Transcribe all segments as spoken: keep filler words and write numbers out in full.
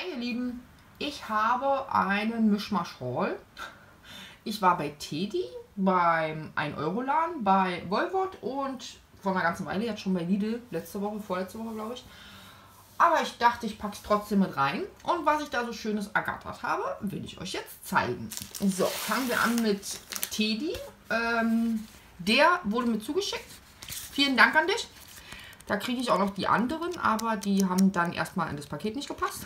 Hi ihr Lieben, ich habe einen Mischmasch-Haul. Ich war bei Teddy, beim ein Euro Laden, bei Wolwort und vor einer ganzen Weile jetzt schon bei Lidl, letzte Woche, vorletzte Woche glaube ich. Aber ich dachte, ich packe es trotzdem mit rein. Und was ich da so Schönes ergattert habe, will ich euch jetzt zeigen. So, fangen wir an mit Teddy. Ähm, der wurde mir zugeschickt. Vielen Dank an dich. Da kriege ich auch noch die anderen, aber die haben dann erstmal in das Paket nicht gepasst.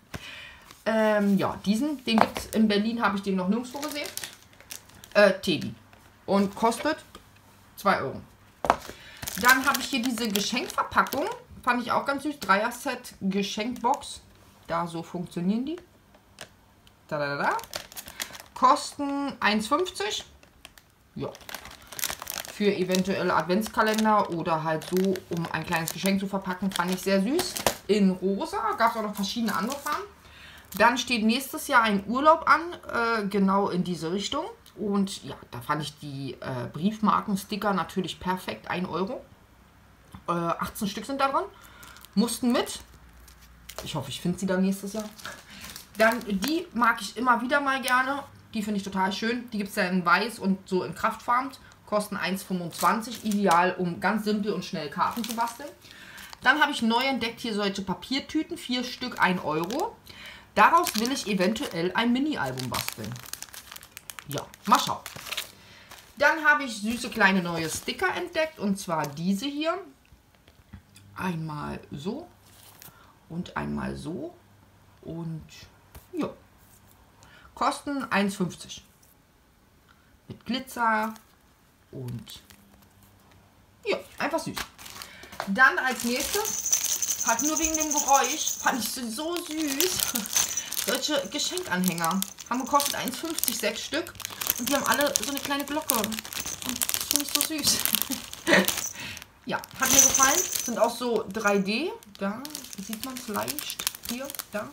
ähm, ja, diesen, den gibt es in Berlin, habe ich den noch nirgendwo gesehen. Äh, Teddy. Und kostet zwei Euro. Dann habe ich hier diese Geschenkverpackung. Fand ich auch ganz süß. Dreier-Set Geschenkbox. Da, so funktionieren die. Da, da, da, da. Kosten eins fünfzig. Ja. Für eventuelle Adventskalender oder halt so, um ein kleines Geschenk zu verpacken, fand ich sehr süß. In rosa. Gab es auch noch verschiedene andere Farben. Dann steht nächstes Jahr ein Urlaub an. Äh, genau in diese Richtung. Und ja, da fand ich die äh, Briefmarkensticker natürlich perfekt. ein Euro. Äh, achtzehn Stück sind da drin. Mussten mit. Ich hoffe, ich finde sie dann nächstes Jahr. Dann, die mag ich immer wieder mal gerne. Die finde ich total schön. Die gibt es ja in weiß und so in Kraftfarben. Kosten eins fünfundzwanzig. Ideal, um ganz simpel und schnell Karten zu basteln. Dann habe ich neu entdeckt hier solche Papiertüten. Vier Stück, ein Euro. Daraus will ich eventuell ein Mini-Album basteln. Ja, mal schauen. Dann habe ich süße kleine neue Sticker entdeckt. Und zwar diese hier. Einmal so. Und einmal so. Und ja. Kosten eins fünfzig. Mit Glitzer. Und ja, einfach süß. Dann als nächstes, hat nur wegen dem Geräusch, fand ich so, so süß, solche Geschenkanhänger. Haben gekostet eins fünfzig, sechs Stück. Und die haben alle so eine kleine Glocke. Und das finde ich so süß. Ja, hat mir gefallen. Sind auch so drei D. Da sieht man es leicht. Hier, da.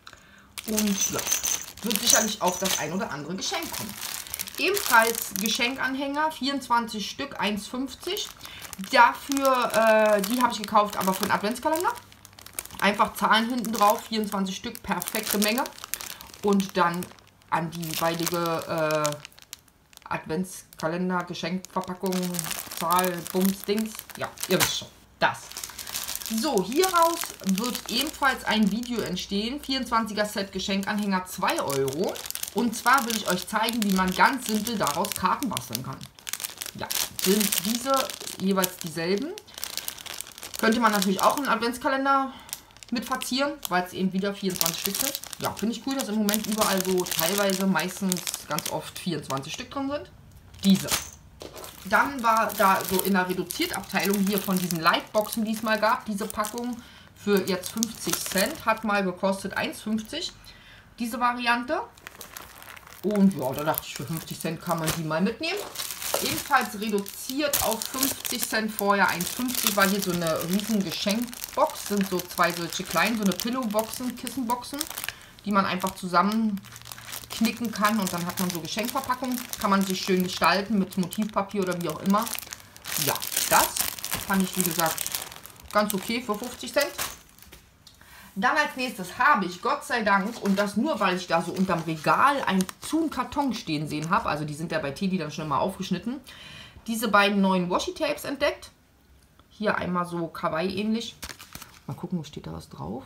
Und ja, wird sicherlich auf das ein oder andere Geschenk kommen. Ebenfalls Geschenkanhänger, vierundzwanzig Stück, eins fünfzig. Dafür, äh, die habe ich gekauft, aber für den Adventskalender. Einfach Zahlen hinten drauf, vierundzwanzig Stück, perfekte Menge. Und dann an die baldige äh, Adventskalender, Geschenkverpackung, Zahl, Bums, Dings. Ja, ihr wisst schon, das. So, hieraus wird ebenfalls ein Video entstehen. vierundzwanziger Set Geschenkanhänger, zwei Euro. Und zwar will ich euch zeigen, wie man ganz simpel daraus Karten basteln kann. Ja, sind diese jeweils dieselben. Könnte man natürlich auch einen Adventskalender mit verzieren, weil es eben wieder vierundzwanzig Stück sind. Ja, finde ich cool, dass im Moment überall so teilweise, meistens ganz oft vierundzwanzig Stück drin sind. Diese. Dann war da so in der Reduziertabteilung hier von diesen Lightboxen, die es mal gab, diese Packung für jetzt fünfzig Cent, hat mal gekostet eins fünfzig. Diese Variante. Und ja, da dachte ich, für fünfzig Cent kann man die mal mitnehmen. Ebenfalls reduziert auf fünfzig Cent, vorher eins fünfzig, war hier so eine riesen Geschenkbox. Sind so zwei solche kleinen, so eine Pillowboxen, Kissenboxen, die man einfach zusammenknicken kann. Und dann hat man so Geschenkverpackungen. Kann man sich schön gestalten mit Motivpapier oder wie auch immer. Ja, das fand ich, wie gesagt, ganz okay für fünfzig Cent. Dann als nächstes habe ich, Gott sei Dank, und das nur, weil ich da so unterm Regal einen zu Karton stehen sehen habe, also die sind ja bei Teddy dann schon mal aufgeschnitten, diese beiden neuen Washi-Tapes entdeckt. Hier einmal so Kawaii-ähnlich. Mal gucken, wo steht da was drauf?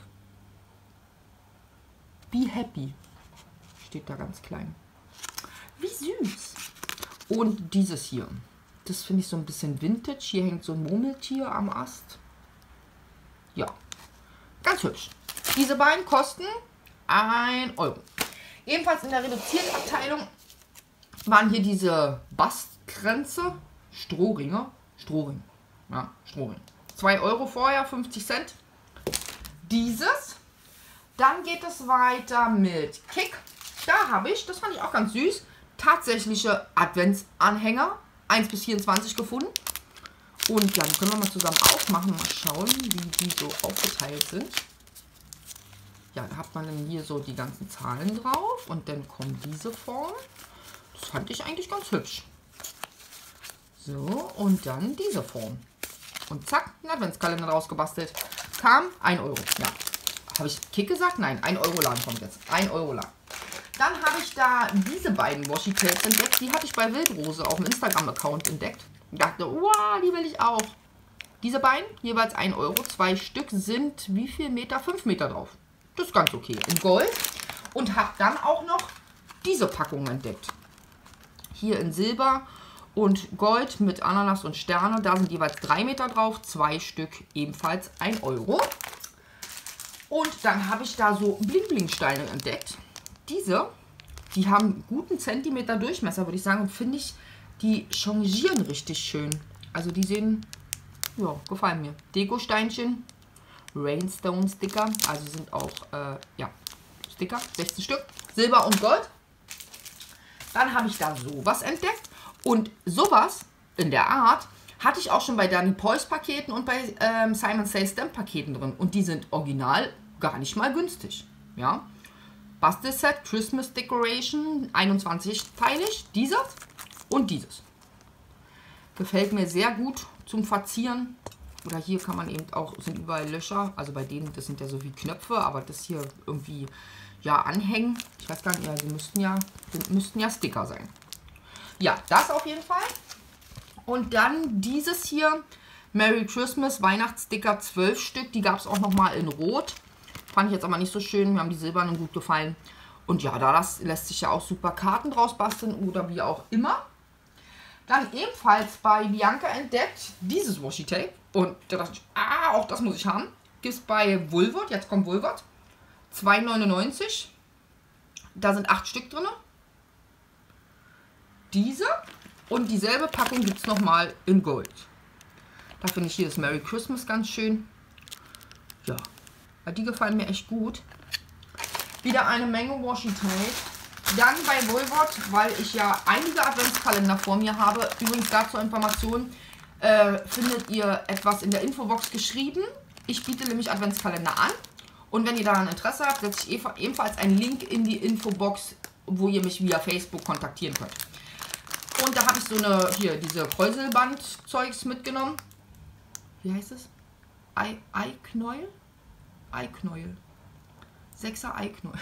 Be Happy. Steht da ganz klein. Wie süß. Und dieses hier. Das finde ich so ein bisschen Vintage. Hier hängt so ein Murmeltier am Ast. Ja, ganz hübsch. Diese beiden kosten ein Euro. Ebenfalls in der Reduziertabteilung waren hier diese Bastgrenze. Strohringe. Strohring. Ja, Strohring. zwei Euro vorher, fünfzig Cent. Dieses. Dann geht es weiter mit Kick. Da habe ich, das fand ich auch ganz süß, tatsächliche Adventsanhänger. eins bis vierundzwanzig gefunden. Und ja, die können wir mal zusammen aufmachen. Mal schauen, wie die so aufgeteilt sind. Ja, da hat man dann hier so die ganzen Zahlen drauf. Und dann kommt diese Form. Das fand ich eigentlich ganz hübsch. So, und dann diese Form. Und zack, ein Adventskalender draus gebastelt. Kam ein Euro. Ja, Habe ich Kick gesagt? Nein, ein Euro Laden kommt jetzt. ein Euro Laden. Dann habe ich da diese beiden Washi Tapes entdeckt. Die hatte ich bei Wildrose auf dem Instagram-Account entdeckt. Ich dachte, wow, die will ich auch. Diese beiden, jeweils ein Euro. Zwei Stück sind wie viel Meter? fünf Meter drauf. Das ist ganz okay. In Gold. Und habe dann auch noch diese Packung entdeckt. Hier in Silber und Gold mit Ananas und Sterne. Da sind jeweils drei Meter drauf. Zwei Stück ebenfalls ein Euro. Und dann habe ich da so Bling-Bling-Steine entdeckt. Diese, die haben guten Zentimeter Durchmesser, würde ich sagen. Und finde ich, die changieren richtig schön. Also die sehen, ja, gefallen mir. Deko-Steinchen, Rainstone-Sticker. Also sind auch, äh, ja, Sticker, sechzehn Stück. Silber und Gold. Dann habe ich da sowas entdeckt. Und sowas in der Art hatte ich auch schon bei Danny Poys Paketen und bei ähm, Simon Says Stamp Paketen drin. Und die sind original gar nicht mal günstig. Ja. Bastelset Christmas Decoration, einundzwanzig-teilig. Dieses und dieses. Gefällt mir sehr gut zum Verzieren. Oder hier kann man eben auch, sind überall Löcher. Also bei denen, das sind ja so wie Knöpfe, aber das hier irgendwie, ja, anhängen. Ich weiß gar nicht, ja, sie müssten ja, müssten ja Sticker sein. Ja, das auf jeden Fall. Und dann dieses hier, Merry Christmas Weihnachtssticker, zwölf Stück. Die gab es auch nochmal in Rot. Fand ich jetzt aber nicht so schön. Mir haben die silbernen gut gefallen. Und ja, da das lässt sich ja auch super Karten draus basteln oder wie auch immer. Dann ebenfalls bei Bianca entdeckt dieses Washi Tape. Und da dachte ich, ah, auch das muss ich haben. Gibt es bei Woolworth, jetzt kommt Woolworth. zwei neunundneunzig. Da sind acht Stück drin. Diese und dieselbe Packung gibt es nochmal in Gold. Da finde ich hier das Merry Christmas ganz schön. Ja, die gefallen mir echt gut. Wieder eine Menge Washi Tape. Dann bei Woolworth, weil ich ja einige Adventskalender vor mir habe. Übrigens dazu Informationen, äh, findet ihr etwas in der Infobox geschrieben. Ich biete nämlich Adventskalender an. Und wenn ihr daran Interesse habt, setze ich ebenfalls einen Link in die Infobox, wo ihr mich via Facebook kontaktieren könnt. Und da habe ich so eine, hier, diese Kräuselband-Zeugs mitgenommen. Wie heißt es? Ei, Eiknäuel? Eiknäuel. Sechser Eiknäuel.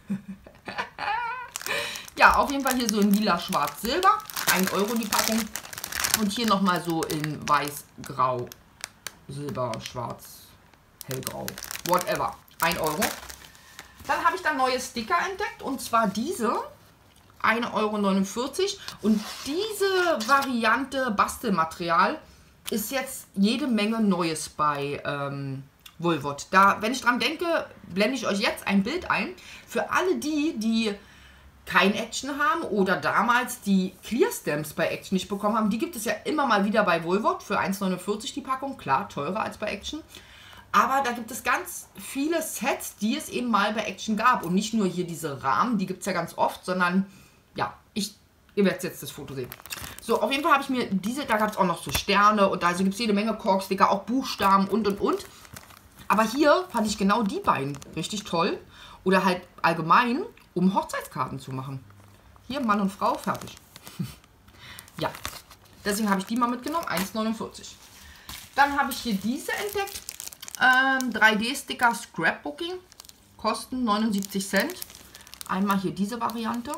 Ja, auf jeden Fall hier so in lila, schwarz, silber. ein Euro die Packung. Und hier nochmal so in weiß, grau, silber, schwarz, hellgrau. Whatever. ein Euro. Dann habe ich da neue Sticker entdeckt. Und zwar diese. ein Euro neunundvierzig. Und diese Variante Bastelmaterial ist jetzt jede Menge Neues bei ähm, Woolworth. Da, wenn ich dran denke, blende ich euch jetzt ein Bild ein. Für alle die, die kein Action haben oder damals die Clear Stamps bei Action nicht bekommen haben, die gibt es ja immer mal wieder bei Woolworth für eins neunundvierzig die Packung. Klar, teurer als bei Action. Aber da gibt es ganz viele Sets, die es eben mal bei Action gab. Und nicht nur hier diese Rahmen, die gibt es ja ganz oft, sondern ja, ich, ihr werdet jetzt das Foto sehen. So, auf jeden Fall habe ich mir diese, da gab es auch noch so Sterne und da also gibt es jede Menge Korksticker, auch Buchstaben und und und. Aber hier fand ich genau die beiden richtig toll. Oder halt allgemein, um Hochzeitskarten zu machen. Hier, Mann und Frau, fertig. Ja, deswegen habe ich die mal mitgenommen, eins neunundvierzig. Dann habe ich hier diese entdeckt. Ähm, drei D-Sticker Scrapbooking. Kosten neunundsiebzig Cent. Einmal hier diese Variante.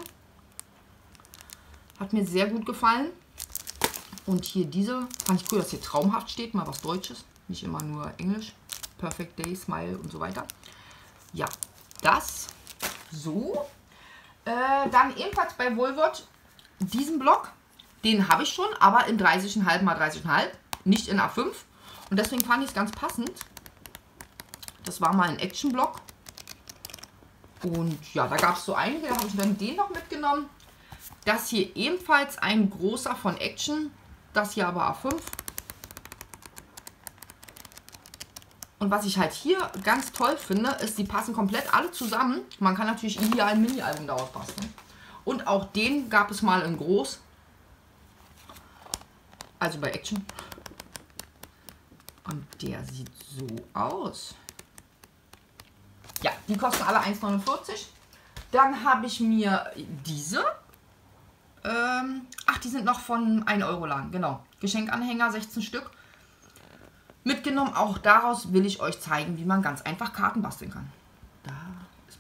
Hat mir sehr gut gefallen. Und hier diese, fand ich cool, dass hier traumhaft steht, mal was Deutsches. Nicht immer nur Englisch. Perfect Day, Smile und so weiter. Ja, das so. Äh, dann ebenfalls bei Woolworth diesen Block. Den habe ich schon, aber in dreißig Komma fünf mal dreißig Komma fünf. Nicht in A fünf. Und deswegen fand ich es ganz passend. Das war mal ein Action-Block. Und ja, da gab es so einige. Da habe ich dann den noch mitgenommen. Das hier ebenfalls ein großer von Action. Das hier aber A fünf. Und was ich halt hier ganz toll finde, ist, die passen komplett alle zusammen. Man kann natürlich hier ein Mini-Album daraus basteln. Und auch den gab es mal in groß. Also bei Action. Und der sieht so aus. Ja, die kosten alle eins neunundvierzig. Dann habe ich mir diese. Ähm, ach, die sind noch von ein Euro Laden. Genau. Geschenkanhänger, sechzehn Stück. Mitgenommen. Auch daraus will ich euch zeigen, wie man ganz einfach Karten basteln kann.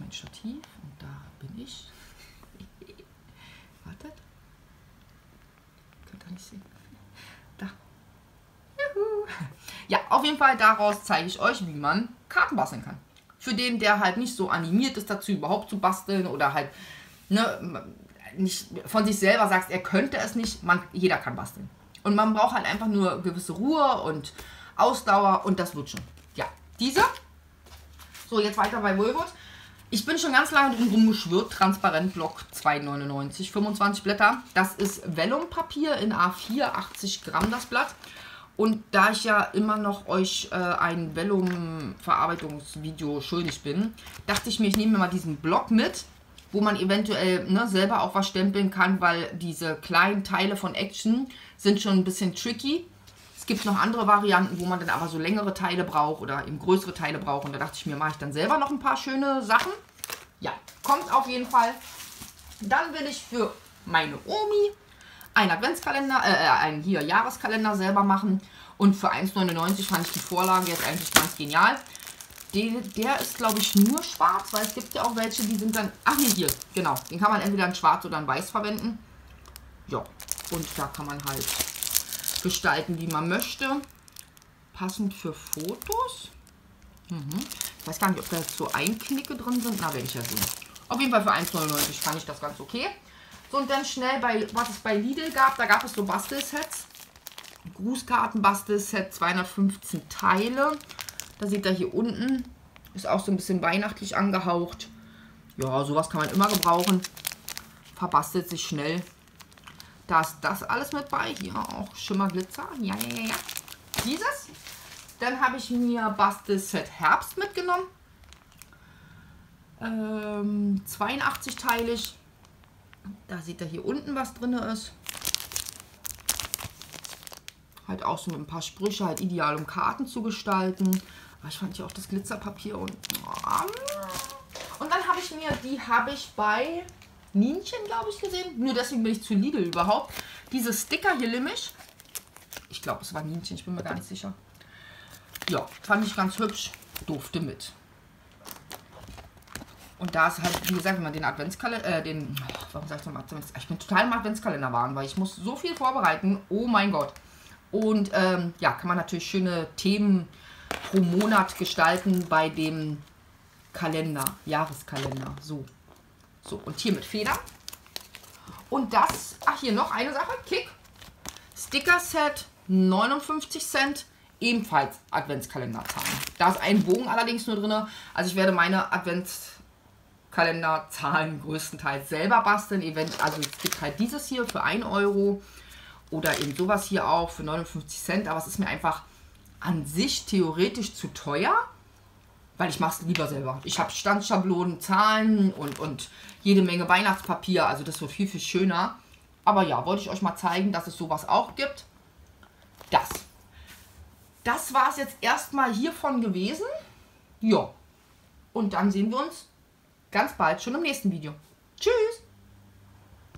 mein Stativ und da bin ich. Wartet. Könnt ihr nicht sehen. Da. Juhu. Ja, auf jeden Fall daraus zeige ich euch, wie man Karten basteln kann. Für den, der halt nicht so animiert ist dazu, überhaupt zu basteln oder halt ne, nicht von sich selber sagt, er könnte es nicht. Man, jeder kann basteln. Und man braucht halt einfach nur gewisse Ruhe und Ausdauer und das wird schon. Ja, dieser. So, jetzt weiter bei Woolworth. Ich bin schon ganz lange drum rumgeschwirrt. Transparentblock zwei neunundneunzig, fünfundzwanzig Blätter. Das ist Vellumpapier in A vier, achtzig Gramm das Blatt. Und da ich ja immer noch euch äh, ein Vellum-Verarbeitungsvideo schuldig bin, dachte ich mir, ich nehme mir mal diesen Block mit, wo man eventuell ne, selber auch was stempeln kann, weil diese kleinen Teile von Action sind schon ein bisschen tricky. Es gibt noch andere Varianten, wo man dann aber so längere Teile braucht oder eben größere Teile braucht. Und da dachte ich mir, mache ich dann selber noch ein paar schöne Sachen. Ja, kommt auf jeden Fall. Dann will ich für meine Omi einen Adventskalender, äh, einen hier Jahreskalender selber machen. Und für eins neunundneunzig fand ich die Vorlage jetzt eigentlich ganz genial. Den, der ist, glaube ich, nur schwarz, weil es gibt ja auch welche, die sind dann... Ach nee, hier, genau. Den kann man entweder in schwarz oder in weiß verwenden. Ja, und da kann man halt gestalten, wie man möchte. Passend für Fotos. Mhm. Ich weiß gar nicht, ob da jetzt so Einknicke drin sind. Na, werde ich ja sehen. Auf jeden Fall für eins neunundneunzig fand ich das ganz okay. So, und dann schnell bei, was es bei Lidl gab, da gab es so Bastelsets. Grußkarten-Bastelset, zweihundertfünfzehn Teile. Da seht ihr hier unten, ist auch so ein bisschen weihnachtlich angehaucht. Ja, sowas kann man immer gebrauchen. Verbastelt sich schnell. Da ist das alles mit bei. Hier auch Schimmerglitzer. Ja, ja, ja, ja. Dieses. Dann habe ich mir Bastelset Herbst mitgenommen. Ähm, zweiundachtzig teilig. Da seht ihr hier unten, was drin ist. Halt auch so mit ein paar Sprüche, halt ideal, um Karten zu gestalten. Aber ich fand hier auch das Glitzerpapier und... Und dann habe ich mir, die habe ich bei Nienchen, glaube ich, gesehen. Nur deswegen bin ich zu Lidl überhaupt. Diese Sticker hier nämlich. Ich glaube, es war Nienchen, ich bin mir gar nicht sicher. Ja, fand ich ganz hübsch. Durfte mit. Und da ist halt, wie gesagt, wenn man den Adventskalender, äh, den, warum sag ich nochmal Adventskalender? Ich bin total im Adventskalender waren, weil ich muss so viel vorbereiten. Oh mein Gott. Und ähm, ja, kann man natürlich schöne Themen pro Monat gestalten bei dem Kalender, Jahreskalender. So. So, und hier mit Federn. Und das, ach hier noch eine Sache, Kick. Sticker-Set, neunundfünfzig Cent, ebenfalls Adventskalenderzahlen. Da ist ein Bogen allerdings nur drin. Also ich werde meine Adventskalenderzahlen größtenteils selber basteln. Also es gibt halt dieses hier für ein Euro. Oder eben sowas hier auch für neunundfünfzig Cent. Aber es ist mir einfach an sich theoretisch zu teuer. Weil ich mache es lieber selber. Ich habe Standschablonen, Zahlen und, und jede Menge Weihnachtspapier. Also das wird viel, viel schöner. Aber ja, wollte ich euch mal zeigen, dass es sowas auch gibt. Das. Das war es jetzt erstmal hiervon gewesen. Ja. Und dann sehen wir uns ganz bald schon im nächsten Video. Tschüss.